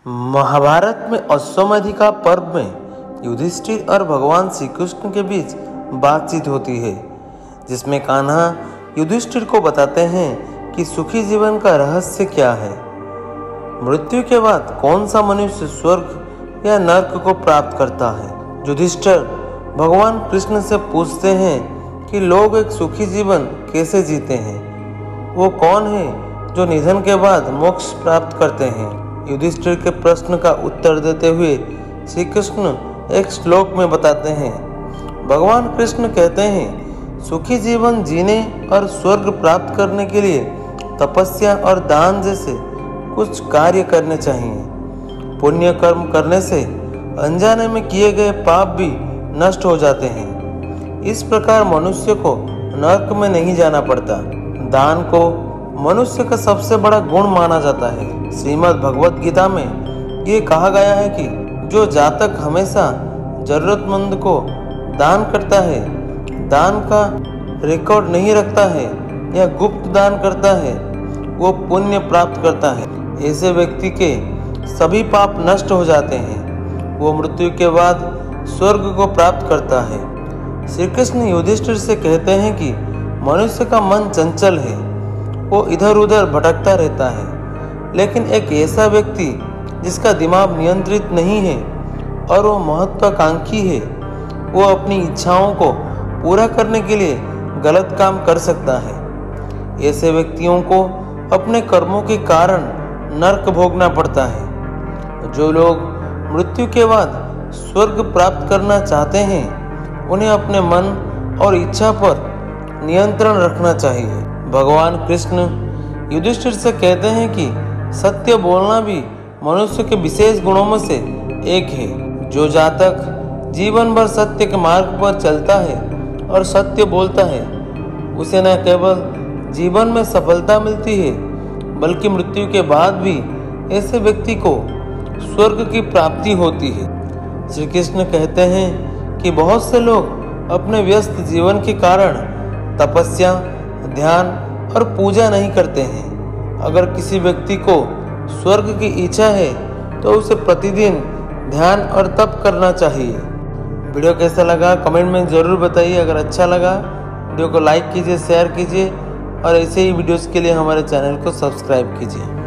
महाभारत में अश्वमेधिका पर्व में युधिष्ठिर और भगवान श्री कृष्ण के बीच बातचीत होती है, जिसमें कान्हा युधिष्ठिर को बताते हैं कि सुखी जीवन का रहस्य क्या है। मृत्यु के बाद कौन सा मनुष्य स्वर्ग या नर्क को प्राप्त करता है। युधिष्ठिर भगवान कृष्ण से पूछते हैं कि लोग एक सुखी जीवन कैसे जीते हैं, वो कौन है जो निधन के बाद मोक्ष प्राप्त करते हैं। युधिष्ठिर के प्रश्न का उत्तर देते हुए श्री कृष्ण एक श्लोक में बताते हैं। भगवान कृष्ण कहते हैं, सुखी जीवन जीने और स्वर्ग प्राप्त करने के लिए तपस्या और दान जैसे कुछ कार्य करने चाहिए। पुण्य कर्म करने से अनजाने में किए गए पाप भी नष्ट हो जाते हैं। इस प्रकार मनुष्य को नरक में नहीं जाना पड़ता। दान को मनुष्य का सबसे बड़ा गुण माना जाता है। श्रीमद् भगवद गीता में ये कहा गया है कि जो जातक हमेशा जरूरतमंद को दान करता है, दान का रिकॉर्ड नहीं रखता है या गुप्त दान करता है, वो पुण्य प्राप्त करता है। ऐसे व्यक्ति के सभी पाप नष्ट हो जाते हैं। वो मृत्यु के बाद स्वर्ग को प्राप्त करता है। श्री कृष्ण युधिष्ठिर से कहते हैं कि मनुष्य का मन चंचल है, वो इधर उधर भटकता रहता है, लेकिन एक ऐसा व्यक्ति जिसका दिमाग नियंत्रित नहीं है और वो महत्वाकांक्षी है, वो अपनी इच्छाओं को पूरा करने के लिए गलत काम कर सकता है। ऐसे व्यक्तियों को अपने कर्मों के कारण नरक भोगना पड़ता है। जो लोग मृत्यु के बाद स्वर्ग प्राप्त करना चाहते हैं, उन्हें अपने मन और इच्छा पर नियंत्रण रखना चाहिए। भगवान कृष्ण युधिष्ठिर से कहते हैं कि सत्य बोलना भी मनुष्य के विशेष गुणों में से एक है। जो जातक जीवन भर सत्य के मार्ग पर चलता है और सत्य बोलता है, उसे न केवल जीवन में सफलता मिलती है, बल्कि मृत्यु के बाद भी ऐसे व्यक्ति को स्वर्ग की प्राप्ति होती है। श्री कृष्ण कहते हैं कि बहुत से लोग अपने व्यस्त जीवन के कारण तपस्या, ध्यान और पूजा नहीं करते हैं। अगर किसी व्यक्ति को स्वर्ग की इच्छा है तो उसे प्रतिदिन ध्यान और तप करना चाहिए। वीडियो कैसा लगा कमेंट में ज़रूर बताइए। अगर अच्छा लगा वीडियो को लाइक कीजिए, शेयर कीजिए और ऐसे ही वीडियोस के लिए हमारे चैनल को सब्सक्राइब कीजिए।